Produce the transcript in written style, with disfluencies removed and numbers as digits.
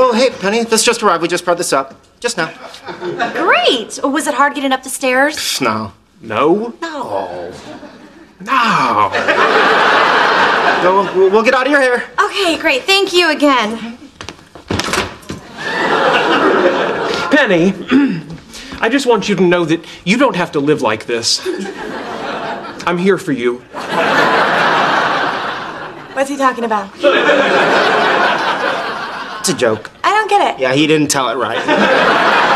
Oh, hey, Penny, this just arrived. We just brought this up. Just now. Great. Was it hard getting up the stairs? No. No? No. No. We'll get out of your hair. Okay, great. Thank you again. Penny, I just want you to know that you don't have to live like this. I'm here for you. What's he talking about? It's a joke. I don't get it. Yeah, he didn't tell it right.